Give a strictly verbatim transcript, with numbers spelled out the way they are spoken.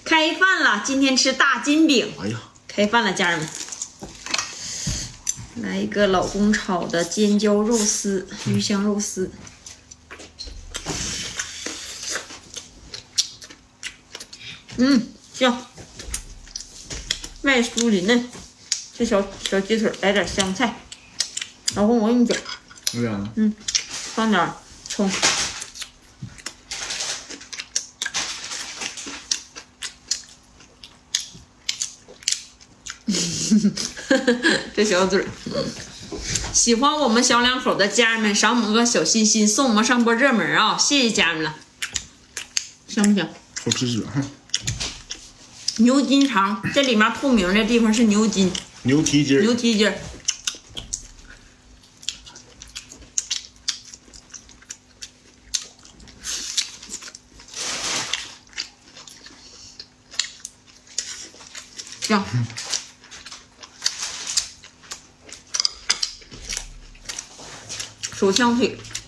开饭了，今天吃大金饼。 哎呀， 开饭了，家人们，来一个老公炒的尖椒肉丝，鱼香肉丝。嗯，香，外酥里嫩。这小小鸡腿来点香菜，老公我给你卷。 这样的。 嗯，放点葱。这小嘴儿，喜欢我们小两口的家人们，赏我们个小心心，送我们上波热门啊！谢谢家人们了，香不香？ 好吃死哈！ 牛筋肠，这里面透明的地方是牛筋， 牛蹄筋， 牛蹄筋。香。手枪腿。